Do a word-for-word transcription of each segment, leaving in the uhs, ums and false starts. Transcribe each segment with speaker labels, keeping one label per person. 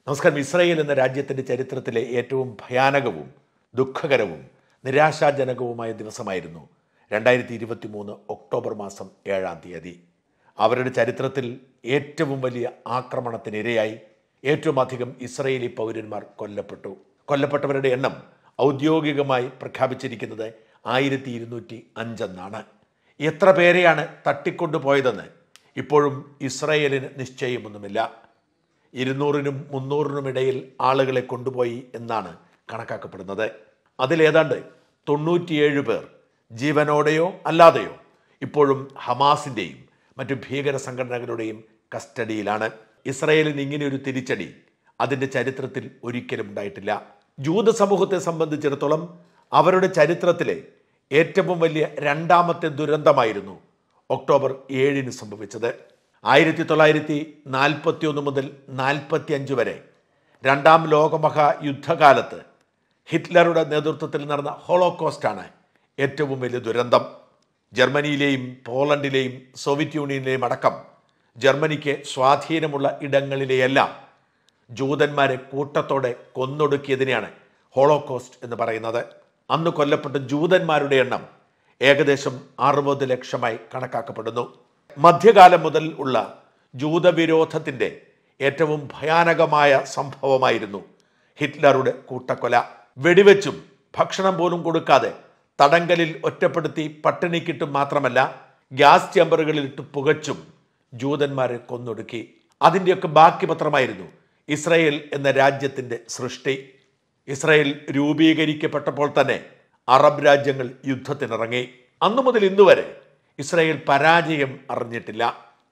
Speaker 1: നമസ്കാരം. ഇസ്രായേൽ എന്ന രാജ്യത്തിൻ്റെ ചരിത്രത്തിലെ ഏറ്റവും ഭയാനകവും ദുഃഖകരവും നിരാശാജനകവുമായ ദിവസമായിരുന്നു രണ്ടായിരത്തി ഇരുപത്തി മൂന്ന് ഒക്ടോബർ മാസം ഏഴാം തീയതി. അവരുടെ ചരിത്രത്തിൽ ഏറ്റവും വലിയ ആക്രമണത്തിനിരയായി ഏറ്റവും അധികം ഇസ്രായേലി പൗരന്മാർ കൊല്ലപ്പെട്ടു. കൊല്ലപ്പെട്ടവരുടെ എണ്ണം ഔദ്യോഗികമായി പ്രഖ്യാപിച്ചിരിക്കുന്നത് ആയിരത്തി ഇരുന്നൂറ്റി അഞ്ചെന്നാണ്. എത്ര പേരെയാണ് തട്ടിക്കൊണ്ടുപോയതെന്ന് ഇപ്പോഴും ഇസ്രായേലിന് നിശ്ചയമൊന്നുമില്ല. ഇരുന്നൂറിനും മുന്നൂറിനും ഇടയിൽ ആളുകളെ കൊണ്ടുപോയി എന്നാണ് കണക്കാക്കപ്പെടുന്നത്. അതിലേതാണ്ട് തൊണ്ണൂറ്റിയേഴ് പേർ ജീവനോടെയോ അല്ലാതെയോ ഇപ്പോഴും ഹമാസിൻ്റെയും മറ്റു ഭീകര സംഘടനകളുടെയും കസ്റ്റഡിയിലാണ്. ഇസ്രായേലിന് ഇങ്ങനെയൊരു തിരിച്ചടി അതിൻ്റെ ചരിത്രത്തിൽ ഒരിക്കലും ഉണ്ടായിട്ടില്ല. ജൂത സമൂഹത്തെ സംബന്ധിച്ചിടത്തോളം അവരുടെ ചരിത്രത്തിലെ ഏറ്റവും വലിയ രണ്ടാമത്തെ ദുരന്തമായിരുന്നു ഒക്ടോബർ ഏഴിന് സംഭവിച്ചത്. ആയിരത്തി തൊള്ളായിരത്തി നാൽപ്പത്തി ഒന്ന് മുതൽ നാൽപ്പത്തി അഞ്ച് വരെ രണ്ടാം ലോകമഹായുദ്ധകാലത്ത് ഹിറ്റ്ലറുടെ നേതൃത്വത്തിൽ നടന്ന ഹോളോകോസ്റ്റാണ് ഏറ്റവും വലിയ ദുരന്തം. ജർമ്മനിയിലെയും പോളണ്ടിലെയും സോവിയറ്റ് യൂണിയനിലെയും അടക്കം ജർമ്മനിക്ക് സ്വാധീനമുള്ള ഇടങ്ങളിലെയെല്ലാം ജൂതന്മാരെ കൂട്ടത്തോടെ കൊന്നൊടുക്കിയതിനെയാണ് ഹോളോകോസ്റ്റ് എന്ന് പറയുന്നത്. അന്ന് കൊല്ലപ്പെട്ട ജൂതന്മാരുടെ എണ്ണം ഏകദേശം അറുപത് ലക്ഷമായി കണക്കാക്കപ്പെടുന്നു. മധ്യകാലം മുതൽ ഉള്ള ജൂതവിരോധത്തിൻ്റെ ഏറ്റവും ഭയാനകമായ സംഭവമായിരുന്നു ഹിറ്റ്ലറുടെ കൂട്ടക്കൊല. വെടിവെച്ചും ഭക്ഷണം പോലും കൊടുക്കാതെ തടങ്കലിൽ ഒറ്റപ്പെടുത്തി പട്ടിണിക്കിട്ടും മാത്രമല്ല ഗ്യാസ് ചേമ്പറുകളിലിട്ട് പുകച്ചും ജൂതന്മാരെ കൊന്നൊടുക്കി. അതിൻ്റെയൊക്കെ ബാക്കി പത്രമായിരുന്നു ഇസ്രായേൽ എന്ന രാജ്യത്തിൻ്റെ സൃഷ്ടി. ഇസ്രായേൽ രൂപീകരിക്കപ്പെട്ടപ്പോൾ തന്നെ അറബ് രാജ്യങ്ങൾ യുദ്ധത്തിനിറങ്ങി. അന്നു മുതൽ ഇന്നുവരെ ഇസ്രായേൽ പരാജയം അറിഞ്ഞിട്ടില്ല.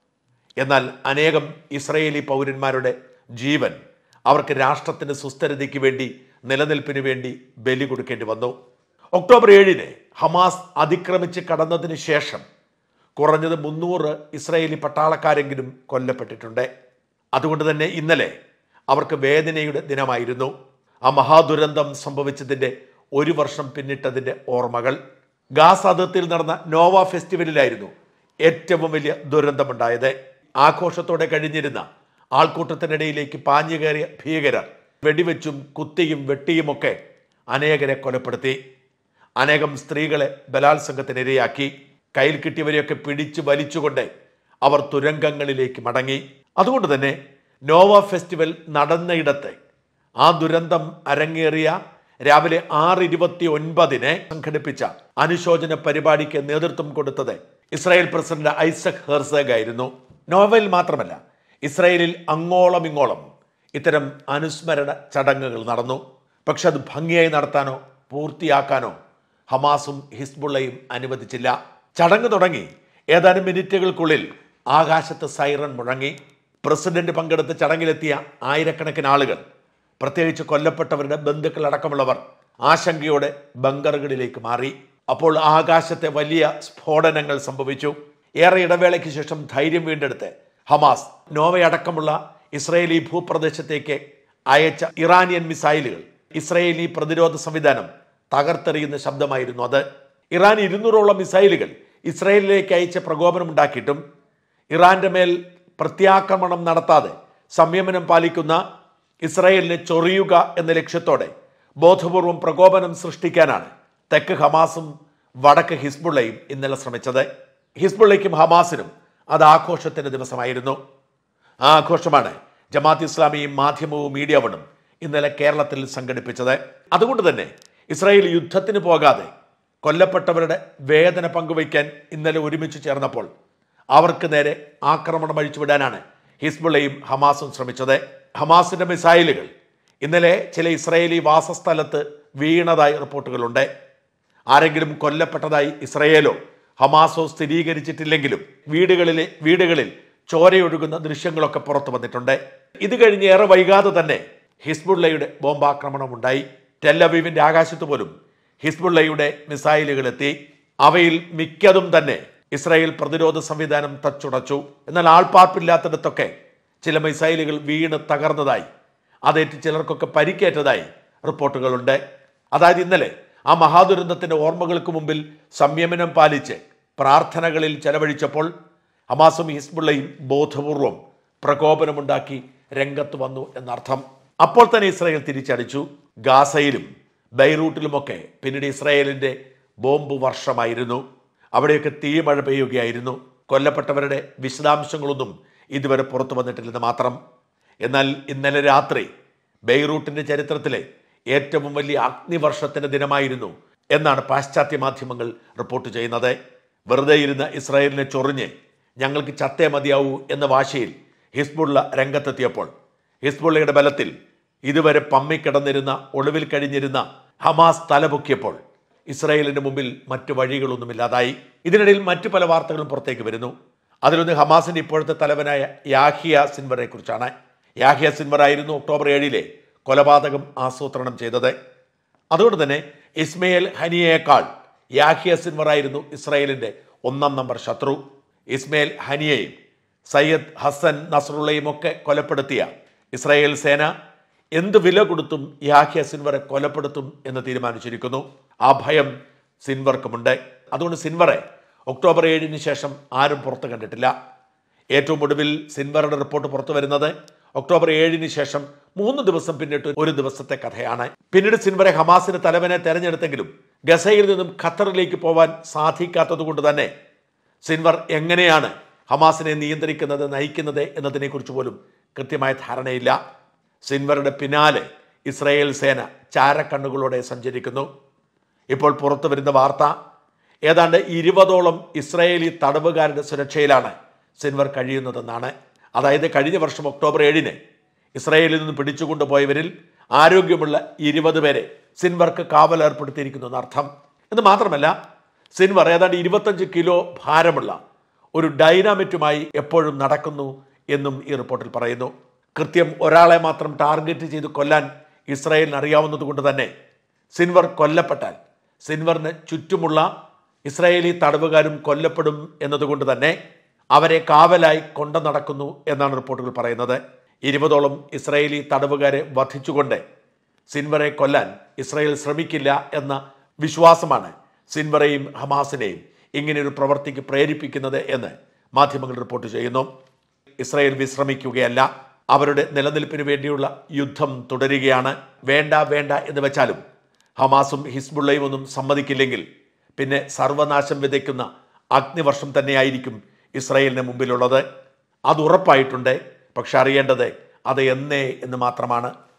Speaker 1: എന്നാൽ അനേകം ഇസ്രായേലി പൗരന്മാരുടെ ജീവൻ അവർക്ക് രാഷ്ട്രത്തിൻ്റെ സുസ്ഥിരതയ്ക്ക് വേണ്ടി നിലനിൽപ്പിന് വേണ്ടി ബലി കൊടുക്കേണ്ടി വന്നു. ഒക്ടോബർ ഏഴിന് ഹമാസ് അതിക്രമിച്ച് കടന്നതിന് ശേഷം കുറഞ്ഞത് മുന്നൂറ് ഇസ്രായേലി പട്ടാളക്കാരെങ്കിലും കൊല്ലപ്പെട്ടിട്ടുണ്ട്. അതുകൊണ്ട് തന്നെ ഇന്നലെ അവർക്ക് വേദനയുടെ ദിനമായിരുന്നു. ആ മഹാദുരന്തം സംഭവിച്ചതിൻ്റെ ഒരു വർഷം പിന്നിട്ടതിൻ്റെ ഓർമ്മകൾ. ഗാസ അതിർത്തിയിൽ നടന്ന നോവ ഫെസ്റ്റിവലിലായിരുന്നു ഏറ്റവും വലിയ ദുരന്തമുണ്ടായത്. ആഘോഷത്തോടെ കഴിഞ്ഞിരുന്ന ആൾക്കൂട്ടത്തിനിടയിലേക്ക് പാഞ്ഞു കയറിയ ഭീകരർ വെടിവെച്ചും കുത്തിയും വെട്ടിയുമൊക്കെ അനേകരെ കൊലപ്പെടുത്തി. അനേകം സ്ത്രീകളെ ബലാത്സംഗത്തിനിരയാക്കി. കയ്യിൽ കിട്ടിയവരെയൊക്കെ പിടിച്ചു വലിച്ചുകൊണ്ട് അവർ തുരങ്കങ്ങളിലേക്ക് മടങ്ങി. അതുകൊണ്ട് തന്നെ നോവ ഫെസ്റ്റിവൽ നടന്നയിടത്ത് ആ ദുരന്തം അരങ്ങേറിയ രാവിലെ ആറ് ഇരുപത്തി ഒൻപതിന് സംഘടിപ്പിച്ച അനുശോചന പരിപാടിക്ക് നേതൃത്വം കൊടുത്തത് ഇസ്രായേൽ പ്രസിഡന്റ് ഐസക് ഹെർസഗ് ആയിരുന്നു. നോവയിൽ മാത്രമല്ല, ഇസ്രായേലിൽ അങ്ങോളം ഇങ്ങോളം ഇത്തരം അനുസ്മരണ ചടങ്ങുകൾ നടന്നു. പക്ഷെ അത് ഭംഗിയായി നടത്താനോ പൂർത്തിയാക്കാനോ ഹമാസും ഹിസ്ബുള്ളയും അനുവദിച്ചില്ല. ചടങ്ങ് തുടങ്ങി ഏതാനും മിനിറ്റുകൾക്കുള്ളിൽ ആകാശത്ത് സൈറൺ മുഴങ്ങി. പ്രസിഡന്റ് പങ്കെടുത്ത ചടങ്ങിലെത്തിയ ആയിരക്കണക്കിന് ആളുകൾ, പ്രത്യേകിച്ച് കൊല്ലപ്പെട്ടവരുടെ ബന്ധുക്കളടക്കമുള്ളവർ ആശങ്കയോടെ ബങ്കറുകളിലേക്ക് മാറി. അപ്പോൾ ആകാശത്തെ വലിയ സ്ഫോടനങ്ങൾ സംഭവിച്ചു. ഏറെ ഇടവേളയ്ക്ക് ശേഷം ധൈര്യം വീണ്ടെടുത്ത് ഹമാസ് നോവയടക്കമുള്ള ഇസ്രായേലി ഭൂപ്രദേശത്തേക്ക് അയച്ച ഇറാനിയൻ മിസൈലുകൾ ഇസ്രായേലി പ്രതിരോധ സംവിധാനം തകർത്തെറിയുന്ന ശബ്ദമായിരുന്നു അത്. ഇറാൻ ഇരുന്നൂറോളം മിസൈലുകൾ ഇസ്രായേലിലേക്ക് അയച്ച പ്രകോപനമുണ്ടാക്കിയിട്ടും ഇറാന്റെ മേൽ പ്രത്യാക്രമണം നടത്താതെ സംയമനം പാലിക്കുന്ന ഇസ്രായേലിനെ ചൊറിയുക എന്ന ലക്ഷ്യത്തോടെ ബോധപൂർവം പ്രകോപനം സൃഷ്ടിക്കാനാണ് തെക്ക് ഹമാസും വടക്ക് ഹിസ്ബുള്ളയും ഇന്നലെ ശ്രമിച്ചത്. ഹിസ്ബുള്ളയ്ക്കും ഹമാസിനും അത് ആഘോഷത്തിൻ്റെ ദിവസമായിരുന്നു. ആ ആഘോഷമാണ് ജമാഅത്ത് ഇസ്ലാമിയും മാധ്യമവും മീഡിയ വണ്ണും ഇന്നലെ കേരളത്തിൽ സംഘടിപ്പിച്ചത്. അതുകൊണ്ട് തന്നെ ഇസ്രായേൽ യുദ്ധത്തിന് പോകാതെ കൊല്ലപ്പെട്ടവരുടെ വേദന പങ്കുവയ്ക്കാൻ ഇന്നലെ ഒരുമിച്ച് ചേർന്നപ്പോൾ അവർക്ക് നേരെ ആക്രമണം അഴിച്ചുവിടാനാണ് ഹിസ്ബുള്ളയും ഹമാസും ശ്രമിച്ചത്. ഹമാസിന്റെ മിസൈലുകൾ ഇന്നലെ ചില ഇസ്രായേലി വാസസ്ഥലത്ത് വീണതായി റിപ്പോർട്ടുകളുണ്ട്. ആരെങ്കിലും കൊല്ലപ്പെട്ടതായി ഇസ്രായേലോ ഹമാസോ സ്ഥിരീകരിച്ചിട്ടില്ലെങ്കിലും വീടുകളിലെ വീടുകളിൽ ചോരയൊഴുകുന്ന ദൃശ്യങ്ങളൊക്കെ പുറത്തു വന്നിട്ടുണ്ട്. ഇത് കഴിഞ്ഞ് ഏറെ വൈകാതെ തന്നെ ഹിസ്ബുള്ളയുടെ ബോംബാക്രമണം ഉണ്ടായി. ടെല്ലവീവിന്റെ ആകാശത്ത് പോലും ഹിസ്ബുള്ളയുടെ മിസൈലുകൾ എത്തി. അവയിൽ മിക്കതും തന്നെ ഇസ്രായേൽ പ്രതിരോധ സംവിധാനം തച്ചുടച്ചു. എന്നാൽ ആൾപ്പാർപ്പില്ലാത്തിടത്തൊക്കെ ചില മിസൈലുകൾ വീണ് തകർന്നതായി, അതേറ്റ് ചിലർക്കൊക്കെ പരിക്കേറ്റതായി റിപ്പോർട്ടുകളുണ്ട്. അതായത് ഇന്നലെ ആ മഹാദുരന്തത്തിൻ്റെ ഓർമ്മകൾക്ക് മുമ്പിൽ സംയമനം പാലിച്ച് പ്രാർത്ഥനകളിൽ ചെലവഴിച്ചപ്പോൾ ഹമാസും ഹിസ്ബുള്ളയും ബോധപൂർവം പ്രകോപനമുണ്ടാക്കി രംഗത്ത് വന്നു എന്നർത്ഥം. അപ്പോൾ തന്നെ ഇസ്രായേൽ തിരിച്ചടിച്ചു. ഗാസയിലും ബെയ്റൂട്ടിലുമൊക്കെ പിന്നീട് ഇസ്രായേലിൻ്റെ ബോംബ് വർഷമായിരുന്നു. അവിടെയൊക്കെ തീമഴ പെയ്യുകയായിരുന്നു. കൊല്ലപ്പെട്ടവരുടെ വിശദാംശങ്ങളൊന്നും ഇതുവരെ പുറത്തു വന്നിട്ടില്ലെന്ന് മാത്രം. എന്നാൽ ഇന്നലെ രാത്രി ബെയ്റൂട്ടിൻ്റെ ചരിത്രത്തിലെ ഏറ്റവും വലിയ അഗ്നിവർഷത്തിൻ്റെ ദിനമായിരുന്നു എന്നാണ് പാശ്ചാത്യ മാധ്യമങ്ങൾ റിപ്പോർട്ട് ചെയ്യുന്നത്. വെറുതെ ഇരുന്ന ഇസ്രായേലിനെ ചൊറിഞ്ഞ് ഞങ്ങൾക്ക് ചത്തേ മതിയാവൂ എന്ന വാശിയിൽ ഹിസ്ബുള്ള രംഗത്തെത്തിയപ്പോൾ ഹിസ്ബുള്ളയുടെ ബലത്തിൽ ഇതുവരെ പമ്മിക്കിടന്നിരുന്ന ഒളിവിൽ കഴിഞ്ഞിരുന്ന ഹമാസ് തലപൊക്കിയപ്പോൾ ഇസ്രായേലിന്റെ മുമ്പിൽ മറ്റു വഴികളൊന്നുമില്ലാതായി. ഇതിനിടയിൽ മറ്റു പല വാർത്തകളും പുറത്തേക്ക് വരുന്നു. അതിലൊന്ന് ഹമാസിന്റെ ഇപ്പോഴത്തെ തലവനായ യാഹിയ സിൻവറെ കുറിച്ചാണ്. യാഹിയ സിൻവർ ആയിരുന്നു ഒക്ടോബർ ഏഴിലെ കൊലപാതകം ആസൂത്രണം ചെയ്തത്. അതുകൊണ്ട് തന്നെ ഇസ്മയിൽ ഹനിയയേക്കാൾ യാഹിയ സിൻവർ ആയിരുന്നു ഇസ്രായേലിന്റെ ഒന്നാം നമ്പർ ശത്രു. ഇസ്മയിൽ ഹനിയയും സയ്യദ് ഹസൻ നസ്രുള്ളയും ഒക്കെ കൊലപ്പെടുത്തിയ ഇസ്രായേൽ സേന എന്ത് വില കൊടുത്തും യാഹിയ സിൻവറെ കൊലപ്പെടുത്തും എന്ന് തീരുമാനിച്ചിരിക്കുന്നു. ആ ഭയം സിൻവർക്കുമുണ്ട്. അതുകൊണ്ട് സിൻവറെ ഒക്ടോബർ ഏഴിന് ശേഷം ആരും പുറത്തു കണ്ടിട്ടില്ല. ഏറ്റവും ഒടുവിൽ സിൻവറുടെ റിപ്പോർട്ട് പുറത്തു വരുന്നത് ഒക്ടോബർ ഏഴിന് ശേഷം മൂന്ന് ദിവസം പിന്നിട്ട് ഒരു ദിവസത്തെ കഥയാണ്. പിന്നീട് സിൻവറെ ഹമാസിന് തലവനെ തെരഞ്ഞെടുത്തെങ്കിലും ഗസയിൽ നിന്നും ഖത്തറിലേക്ക് പോവാൻ സാധിക്കാത്തത് കൊണ്ട് തന്നെ സിൻവർ എങ്ങനെയാണ് ഹമാസിനെ നിയന്ത്രിക്കുന്നത്, നയിക്കുന്നത് എന്നതിനെക്കുറിച്ച് പോലും കൃത്യമായ ധാരണയില്ല. സിൻവറുടെ പിന്നാലെ ഇസ്രായേൽ സേന ചാരക്കണ്ണുകളോടെ സഞ്ചരിക്കുന്നു. ഇപ്പോൾ പുറത്തു വരുന്ന വാർത്ത ഏതാണ്ട് ഇരുപതോളം ഇസ്രായേലി തടവുകാരുടെ സുരക്ഷയിലാണ് സിൻവർ കഴിയുന്നതെന്നാണ്. അതായത് കഴിഞ്ഞ വർഷം ഒക്ടോബർ ഏഴിന് ഇസ്രായേലിൽ നിന്ന് പിടിച്ചുകൊണ്ടുപോയവരിൽ ആരോഗ്യമുള്ള ഇരുപത് പേരെ സിൻവർക്ക് കാവൽ ഏർപ്പെടുത്തിയിരിക്കുന്നു എന്നർത്ഥം. എന്ന് മാത്രമല്ല സിൻവർ ഏതാണ്ട് ഇരുപത്തഞ്ച് കിലോ ഭാരമുള്ള ഒരു ഡൈനാമിറ്റുമായി എപ്പോഴും നടക്കുന്നു എന്നും ഈ റിപ്പോർട്ടിൽ പറയുന്നു. കൃത്യം ഒരാളെ മാത്രം ടാർഗറ്റ് ചെയ്ത് കൊല്ലാൻ ഇസ്രായേലിന് അറിയാവുന്നത് കൊണ്ട് തന്നെ സിൻവർ കൊല്ലപ്പെട്ടാൽ സിൻവറിന് ചുറ്റുമുള്ള ഇസ്രായേലി തടവുകാരും കൊല്ലപ്പെടും എന്നതുകൊണ്ട് തന്നെ അവരെ കാവലായി കൊണ്ടു നടക്കുന്നു എന്നാണ് റിപ്പോർട്ടുകൾ പറയുന്നത്. ഇരുപതോളം ഇസ്രായേലി തടവുകാരെ വധിച്ചുകൊണ്ട് സിൻവറെ കൊല്ലാൻ ഇസ്രായേൽ ശ്രമിക്കില്ല എന്ന വിശ്വാസമാണ് സിൻവറെയും ഹമാസിനെയും ഇങ്ങനെയൊരു പ്രവൃത്തിക്ക് പ്രേരിപ്പിക്കുന്നത് എന്ന് മാധ്യമങ്ങൾ റിപ്പോർട്ട് ചെയ്യുന്നു. ഇസ്രായേൽ വിശ്രമിക്കുകയല്ല, അവരുടെ നിലനിൽപ്പിന് വേണ്ടിയുള്ള യുദ്ധം തുടരുകയാണ്. വേണ്ട വേണ്ട എന്ന് വെച്ചാലും ഹമാസും ഹിസ്ബുള്ളയും ഒന്നും സമ്മതിക്കില്ലെങ്കിൽ പിന്നെ സർവനാശം വിതയ്ക്കുന്ന അഗ്നിവർഷം തന്നെയായിരിക്കും ഇസ്രായേലിന് മുമ്പിലുള്ളത്. അത് ഉറപ്പായിട്ടുണ്ട്. പക്ഷെ അറിയേണ്ടത് അത് എന്നേ എന്ന് മാത്രമാണ്.